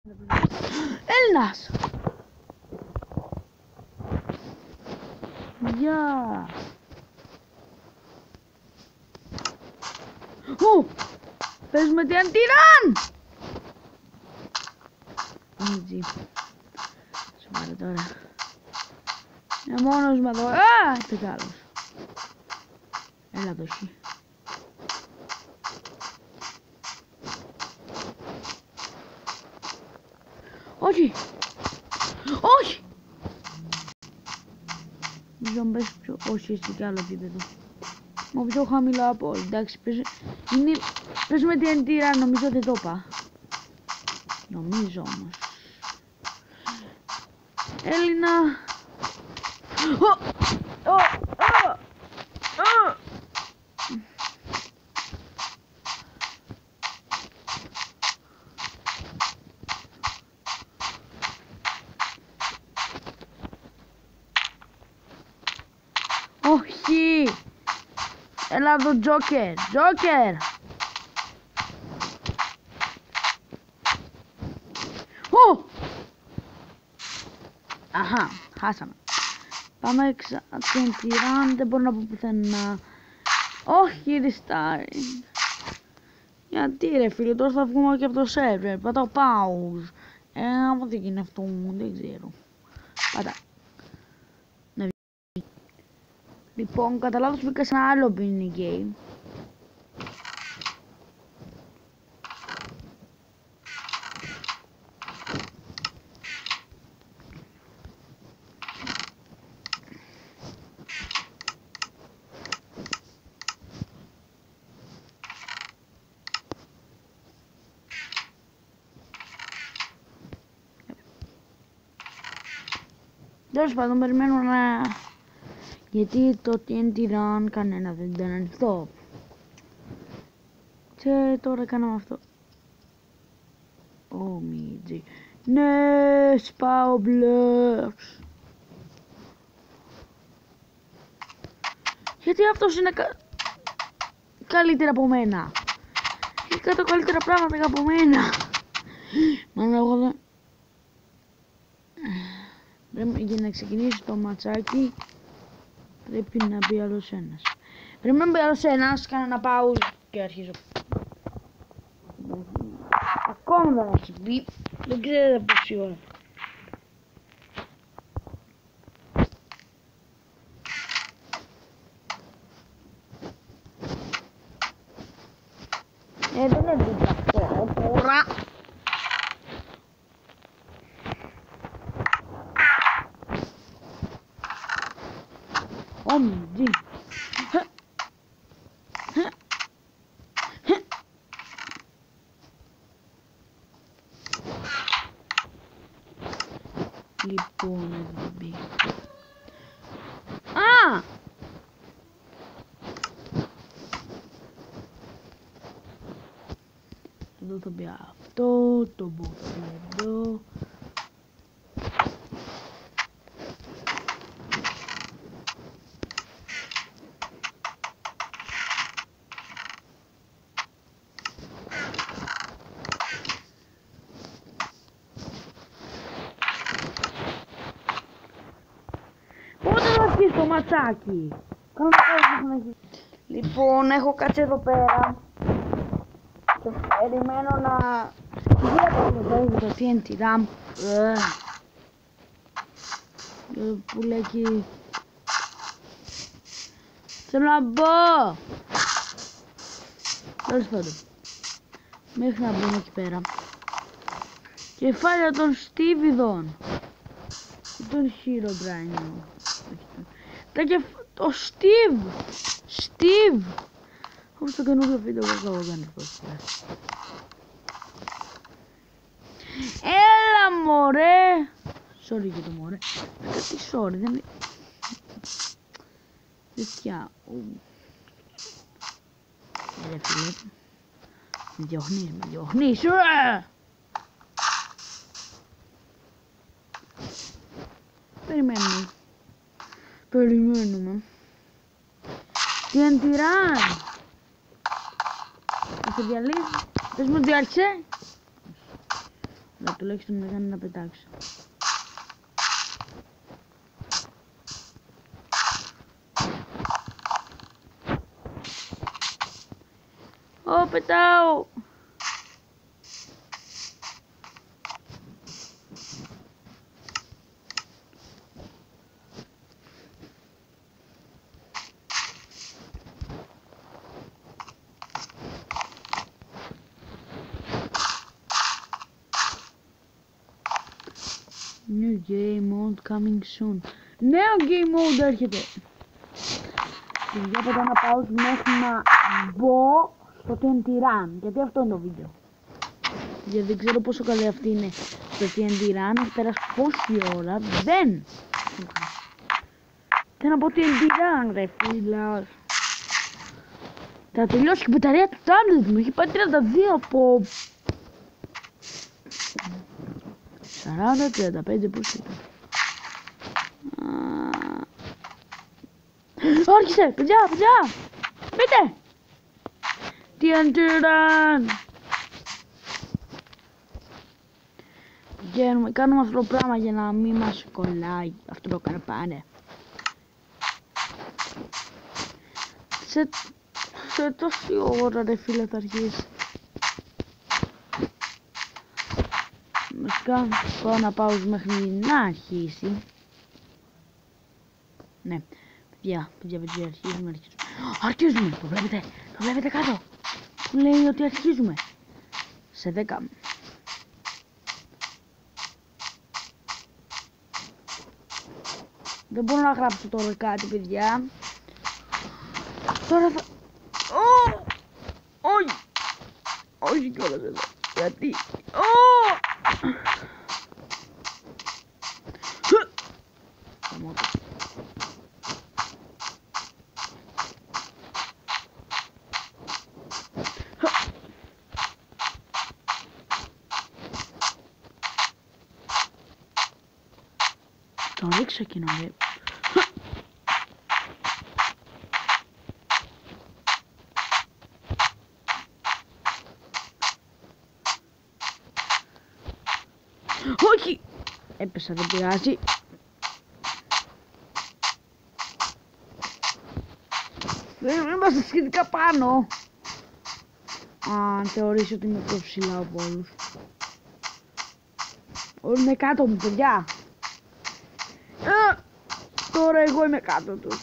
Έλληνας! Γεια! Ου! Παίζουμε TNT Run! Μιτζί. Σοβαρά τώρα. Είναι μόνος μου εδώ. Α! Είπε κι άλλος. Έλα το χει. Όχι! Όχι! Νομίζω να πες πιο... Όχι, είσαι κι άλλο επίπεδο. Μα πιο χαμηλά από όλοι. Εντάξει, παίζουμε TNT Run, νομίζω δεν το είπα. Νομίζω όμως. Έλληνα! Όχι! Έλα εδώ Τζόκερ! Τζόκερ! Αχα, χάσαμε. Πάμε TNT Run, δεν μπορώ να πω πουθενά. Όχι, restart. Γιατί ρε φίλε, τώρα θα βγούμε και από το server. Πατάω pause. Άμα δεν γίνει αυτό, δεν ξέρω. Πατά. Λοιπόν, κατά λάθος μπήκα σε ένα άλλο mini game. Τέλος πάντων, περιμένω να... Γιατί το TNT Run κανένα δεν ήταν ανοιχτό. Και τώρα κάναμε αυτό. Ω Μιτζί. Ναι, σπάω μπλες. Γιατί αυτός είναι καλύτερα από μένα. Έχει κάτω καλύτερα πράγματα από μένα. Μάλλον εγώ δεν... Για να ξεκινήσει το ματσάκι πρέπει να μπει άλλος ένας. Πρέπει να μπει άλλος ένας, κάνω ένα pause και αρχίζω. Ακόμα δεν έχει μπει, δεν ξέρετε πόση ώρα. Δεν είναι δίπλα αυτό τώρα. Μιτζί. Λοιπόν, εδώ μπει. Α! Εδώ θα μπει αυτό, το μπουφί εδώ. Το ματσάκι. Λοιπόν, έχω κάτσει εδώ πέρα και περιμένω να βγει το TNT Run. Που λέει εκεί. Θέλω να μπω. Τέλος πάντων, μέχρι να μπούμε εκεί πέρα. Κεφάλια των Στίβιδων. Τον Herobrine. Το Steve! Steve! Όπως το καινούργιο βίντεο που θα κάνει αυτό. Έλα μωρέ! Sorry για το μωρέ. Τι sorry, δεν είναι... Τέτοια... Ρε φίλε. Με διώχνεις, Περιμένουμε. TNT Run. Θα σε διαλύσει. Πες μου ότι άρχισε. τουλάχιστον με έκανε να πετάξω. Ω, πετάω! New game mode coming soon. Νέο game mode έρχεται. Και βλέπετε να πάω μέχρι να μπω στο TNT Run. Γιατί αυτό είναι το βίντεο. Γιατί δεν ξέρω πόσο καλή αυτή είναι στο TNT Run. Έχει περάσει πόση ώρα. Δεν να πω TNT Run ρε φίλα. Θα τελειώσει η μπαταρία του tablet μου. Έχει πάει 32 από 40-35 πώς ήταν. Άρχισε! Παιδιά! Μπείτε! TNT Run! Βγαίνουμε, κάνουμε αυτό το πράγμα για να μην μας κολλάει αυτό το καρπάνε. Σε τόση ώρα ρε φίλε θα αρχίσει. Βασικά πάω να πάω μέχρι να αρχίσει. Ναι, παιδιά, αρχίζουμε, το βλέπετε κάτω. Που λέει ότι αρχίζουμε. Σε 10. Δεν μπορώ να γράψω τώρα κάτι, παιδιά. Τώρα θα... Όχι κιόλας εδώ. Γιατί... Το ρίξω εκείνο, ρε. Όχι! Έπεσα, δεν πειράζει. Είμαστε σχετικά πάνω. Αν θεωρείς ότι είμαι πιο ψηλά από όλους. Όλοι είναι κάτω μου, παιδιά. Τώρα εγώ είμαι κάτω τους.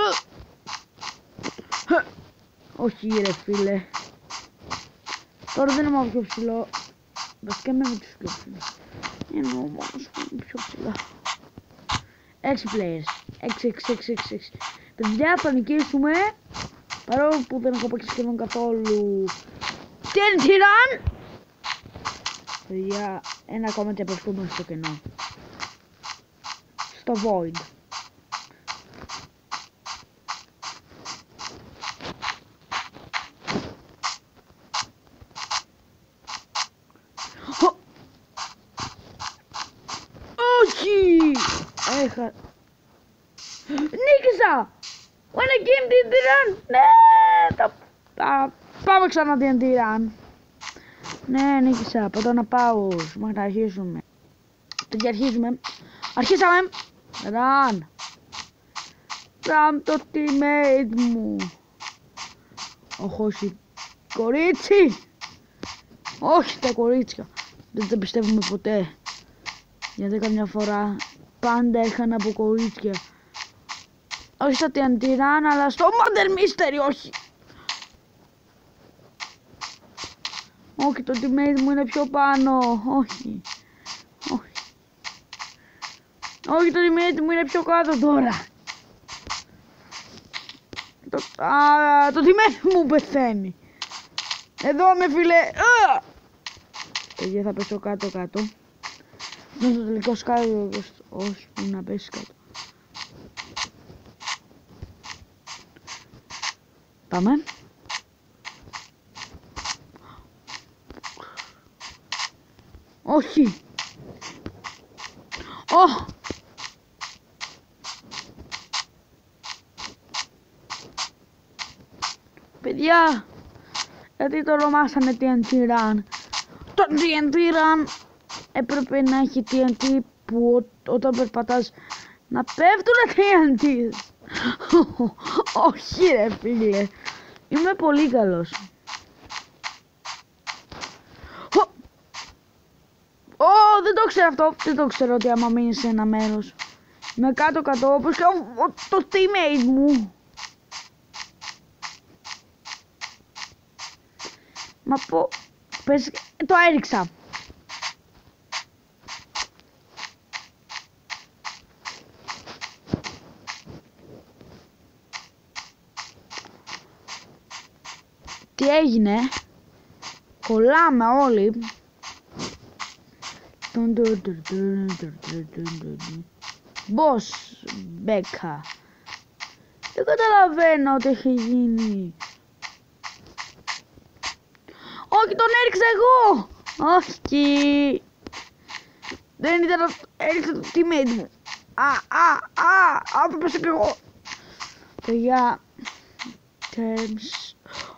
Όχι ρε φίλε. Τώρα δεν είμαι πιο ψηλό. Βασικά είμαι με τους πιο ψηλούς. Εννοώ μόνος που είμαι πιο ψηλά. 6 players. 6. Παιδιά θα νικήσουμε. Παρόλο που δεν έχω παίξει σχεδόν καθόλου TNT Run. Παιδιά, ένα ακόμα και απευθούμε στο κενό. Στο Void. Όχι! Νίκησα! Wanna game TNT Run! Ναι! Πάμε ξανά TNT Run. Ναι, νίκησα. Πατώ να πάω. Μέχρι να αρχίσουμε. Παιδιά, αρχίσαμε. Run! Run το teammate μου. Όχι, κορίτσι! Όχι τα κορίτσια. Δεν τα πιστεύουμε ποτέ. Γιατί καμιά φορά πάντα είχαν από κορίτσια. Όχι στο TNT Run, αλλά στο Murder Mystery, όχι. Όχι, το teammate μου είναι πιο πάνω. Όχι. Όχι, το teammate μου είναι πιο κάτω τώρα. Το teammate μου πεθαίνει. Εδώ με φίλε. Παιδιά, θα πέσω κάτω. Είναι το τελικό σκάλι, όχι που να πέσει κάτω. Πάμε. Όχι. Παιδιά, γιατί το ονομάσανε TNT Run. Το TNT Run έπρεπε να έχει TNT που όταν περπατάς να πέφτουν TNT. Όχι ρε φίλε, είμαι πολύ καλός. Δεν το ξέρω αυτό, δεν το ξέρω ότι άμα μείνεις σε ένα μέρος με κάτω όπως και το teammate μου. Μα πες, το έριξα. Τι έγινε, κολλάμε όλοι. Boss Becca. Δεν καταλαβαίνω τι έχει γίνει. Όχι, τον έριξα εγώ. Όχι. Δεν ήταν, έριξα το teammate μου. Θα πέσω κι εγώ. Παιδιά, Terms.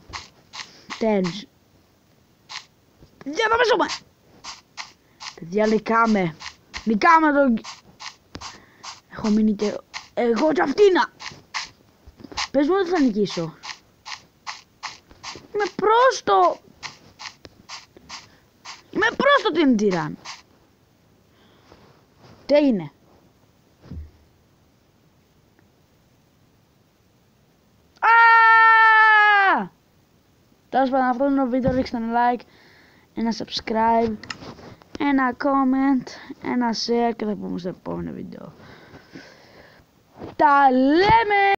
Για να πέσουμε. Παιδιά, λυκάμε τον... Έχω μείνει και εγώ και αυτήνα. Πες μου ότι θα νικήσω. Είμαι πρόστο TNT Run. Τι έγινε. Τέλος πάντων, αυτό είναι το βίντεο. Ρίξτε ένα like, ένα subscribe, ένα comment, ένα share και θα πούμε στο επόμενο βίντεο. Τα λέμε!